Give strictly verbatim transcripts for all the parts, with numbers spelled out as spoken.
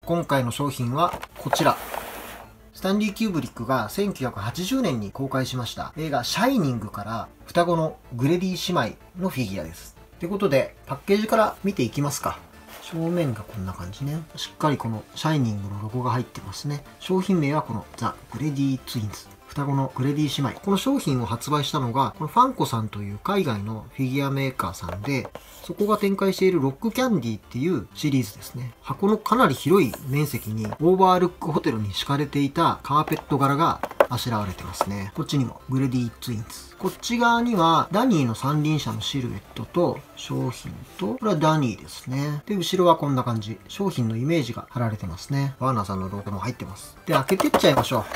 今回の商品はこちら。スタンリー・キューブリックがせんきゅうひゃくはちじゅうねんに公開しました映画シャイニングから双子のグレディ姉妹のフィギュアです。ということで、パッケージから見ていきますか。正面がこんな感じね。しっかりこのシャイニングのロゴが入ってますね。商品名はこのザ・グレディツインズ。双子のグレディ姉妹。この商品を発売したのが、このファンコさんという海外のフィギュアメーカーさんで、そこが展開しているロックキャンディっていうシリーズですね。箱のかなり広い面積にオーバールックホテルに敷かれていたカーペット柄があしらわれてますね。こっちにもグレディツインズ。こっち側にはダニーの三輪車のシルエットと商品と、これはダニーですね。で、後ろはこんな感じ。商品のイメージが貼られてますね。ワーナーさんのロゴも入ってます。で、開けてっちゃいましょう。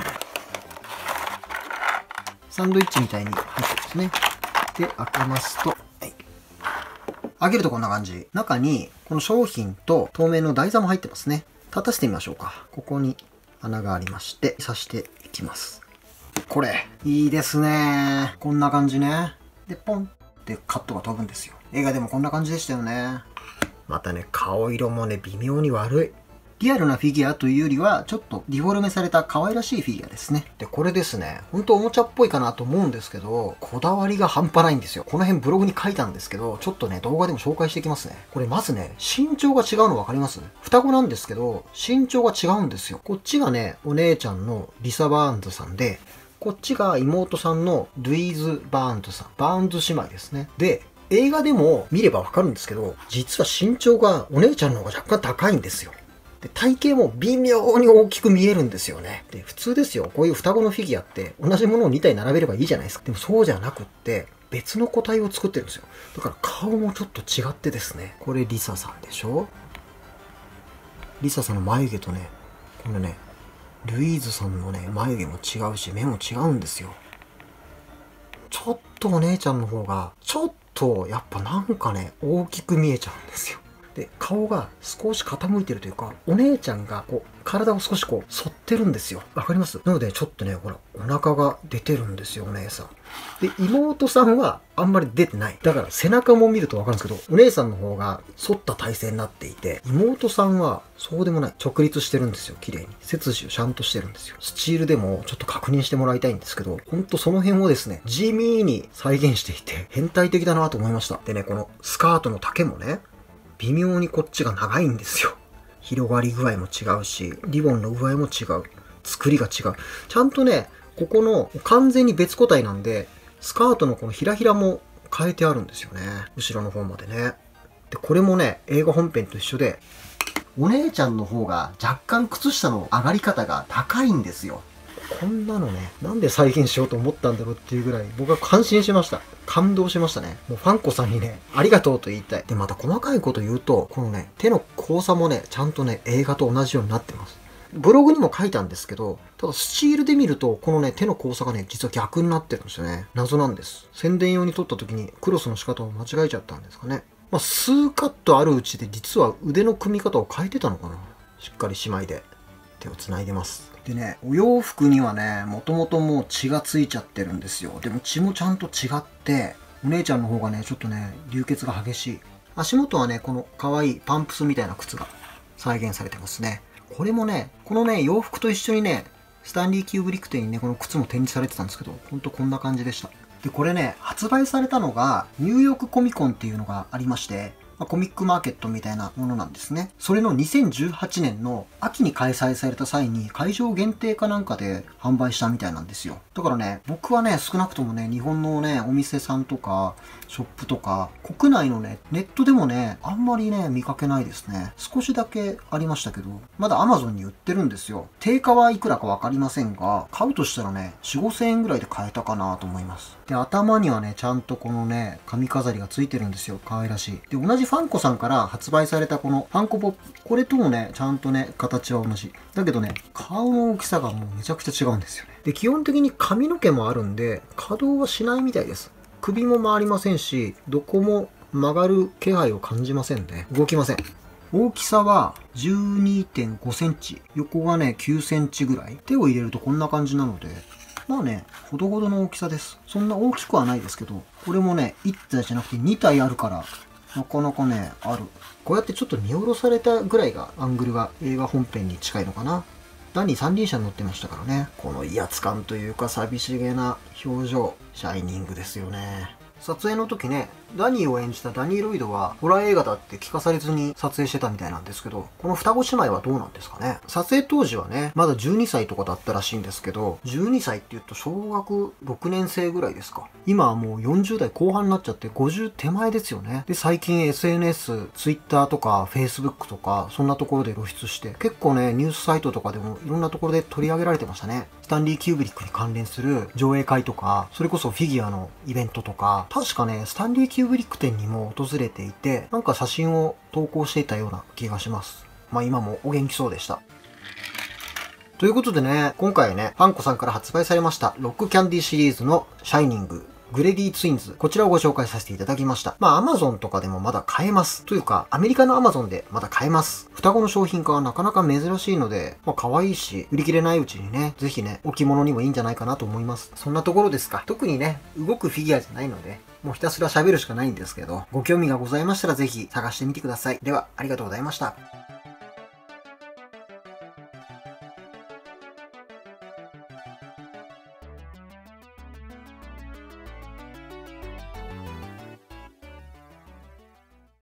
サンドイッチみたいに入ってますね。で、開けますと、はい、開けるとこんな感じ。中に、この商品と透明の台座も入ってますね。立たせてみましょうか。ここに穴がありまして、刺していきます。これ、いいですね。こんな感じね。で、ポンってカットが飛ぶんですよ。映画でもこんな感じでしたよね。またね、顔色もね、微妙に悪い。リアルなフィギュアというよりは、ちょっとディフォルメされた可愛らしいフィギュアですね。で、これですね、ほんとおもちゃっぽいかなと思うんですけど、こだわりが半端ないんですよ。この辺ブログに書いたんですけど、ちょっとね、動画でも紹介していきますね。これまずね、身長が違うの分かります？双子なんですけど、身長が違うんですよ。こっちがね、お姉ちゃんのリサ・バーンズさんで、こっちが妹さんのルイーズ・バーンズさん。バーンズ姉妹ですね。で、映画でも見ればわかるんですけど、実は身長がお姉ちゃんの方が若干高いんですよ。で、体型も微妙に大きく見えるんですよね。で、普通ですよ。こういう双子のフィギュアって同じものをにたい並べればいいじゃないですか。でもそうじゃなくって、別の個体を作ってるんですよ。だから顔もちょっと違ってですね。これリサさんでしょ？リサさんの眉毛とね、このね、ルイーズさんのね、眉毛も違うし、目も違うんですよ。ちょっとお姉ちゃんの方が、ちょっとやっぱなんかね、大きく見えちゃうんですよ。で、顔が少し傾いてるというか、お姉ちゃんがこう、体を少しこう、反ってるんですよ。わかります？なので、ちょっとね、ほら、お腹が出てるんですよ、お姉さん。で、妹さんはあんまり出てない。だから背中も見るとわかるんですけど、お姉さんの方が反った体勢になっていて、妹さんはそうでもない。直立してるんですよ、綺麗に。背筋をちゃんとしてるんですよ。スチールでもちょっと確認してもらいたいんですけど、ほんとその辺をですね、地味に再現していて、変態的だなと思いました。でね、このスカートの丈もね、微妙にこっちが長いんですよ。広がり具合も違うし、リボンの具合も違う。作りが違う。ちゃんとね、ここの完全に別個体なんで、スカートのこのひらひらも変えてあるんですよね。後ろの方までね。で、これもね、映画本編と一緒で、お姉ちゃんの方が若干靴下の上がり方が高いんですよ。こんなのね、なんで再現しようと思ったんだろうっていうぐらい、僕は感心しました。感動しましたね。もうファンコさんにね、ありがとうと言いたい。で、また細かいこと言うと、このね、手の交差もね、ちゃんとね、映画と同じようになってます。ブログにも書いたんですけど、ただスチールで見ると、このね、手の交差がね、実は逆になってるんですよね。謎なんです。宣伝用に撮った時にクロスの仕方を間違えちゃったんですかね。まあ、数カットあるうちで実は腕の組み方を変えてたのかな。しっかり姉妹で手を繋いでます。でね、お洋服にはね、もともともう血がついちゃってるんですよ。でも血もちゃんと違って、お姉ちゃんの方がね、ちょっとね、流血が激しい。足元はね、この可愛いパンプスみたいな靴が再現されてますね。これもね、このね、洋服と一緒にね、スタンリー・キューブリック店にね、この靴も展示されてたんですけど、ほんとこんな感じでした。で、これね、発売されたのが、ニューヨークコミコンっていうのがありまして、まあ、コミックマーケットみたいなものなんですね。それのにせんじゅうはちねんの秋に開催された際に会場限定かなんかで販売したみたいなんですよ。だからね、僕はね、少なくともね、日本のね、お店さんとか、ショップとか、国内のね、ネットでもね、あんまりね、見かけないですね。少しだけありましたけど、まだ Amazon に売ってるんですよ。定価はいくらかわかりませんが、買うとしたらね、よん、ごせんえんぐらいで買えたかなと思います。で、頭にはね、ちゃんとこのね、髪飾りがついてるんですよ。可愛らしい。で、同じファンコさんから発売されたこのファンコポップ。これともね、ちゃんとね、形は同じ。だけどね、顔の大きさがもうめちゃくちゃ違うんですよね。で、基本的に髪の毛もあるんで、可動はしないみたいです。首も回りませんし、どこも曲がる気配を感じませんね。動きません。大きさは じゅうにてんごセンチ。横がね、きゅうセンチぐらい。手を入れるとこんな感じなので、まあね、ほどほどの大きさです。そんな大きくはないですけど、これもね、いち体じゃなくてに体あるから、 なかなかね、ある。こうやってちょっと見下ろされたぐらいが、アングルが映画本編に近いのかな。ダニー三輪車に乗ってましたからね。この威圧感というか寂しげな表情、シャイニングですよね。撮影の時ね、ダニーを演じたダニー・ロイドは、ホラー映画だって聞かされずに撮影してたみたいなんですけど、この双子姉妹はどうなんですかね。撮影当時はね、まだじゅうにさいとかだったらしいんですけど、じゅうにさいって言うと小学ろくねん生ぐらいですか。今はもうよんじゅう代後半になっちゃってごじゅう手前ですよね。で、最近 エスエヌエス、Twitter とか Facebook とか、そんなところで露出して、結構ね、ニュースサイトとかでもいろんなところで取り上げられてましたね。スタンリー・キューブリックに関連する上映会とか、それこそフィギュアのイベントとか、確かね、スタンリー・キューブリック店にも訪れていて、なんか写真を投稿していたような気がします。まあ今もお元気そうでした。ということでね、今回ね、パンコさんから発売されました、ロックキャンディシリーズのシャイニング。グレディツインズ。こちらをご紹介させていただきました。まあ、Amazon とかでもまだ買えます。というか、アメリカの Amazon でまだ買えます。双子の商品化はなかなか珍しいので、まあ、可愛いし、売り切れないうちにね、ぜひね、置物にもいいんじゃないかなと思います。そんなところですか。特にね、動くフィギュアじゃないので、もうひたすら喋るしかないんですけど、ご興味がございましたらぜひ探してみてください。では、ありがとうございました。